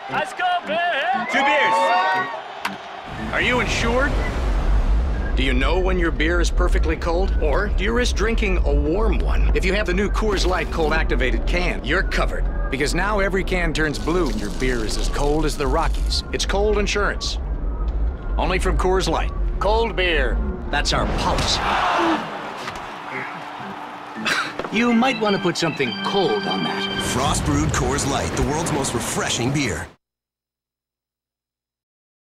Let's go, Bear! 2 beers. Are you insured? Do you know when your beer is perfectly cold? Or do you risk drinking a warm one? If you have the new Coors Light cold activated can, you're covered. Because now every can turns blue and your beer is as cold as the Rockies. It's cold insurance. Only from Coors Light. Cold beer. That's our policy. You might want to put something cold on that. Frost brewed Coors Light, the world's most refreshing beer.